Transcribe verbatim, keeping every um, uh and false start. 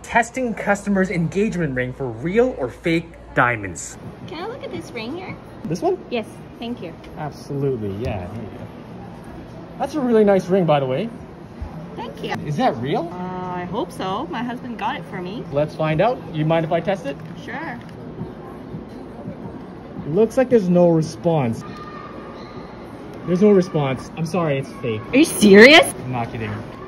Testing customers' engagement ring for real or fake diamonds. Can I look at this ring here? This one? Yes, thank you. Absolutely, yeah. Here you go. That's a really nice ring, by the way. Thank you. Is that real? Uh, I hope so. My husband got it for me. Let's find out. You mind if I test it? Sure. Looks like there's no response. There's no response. I'm sorry, it's fake. Are you serious? I'm not kidding.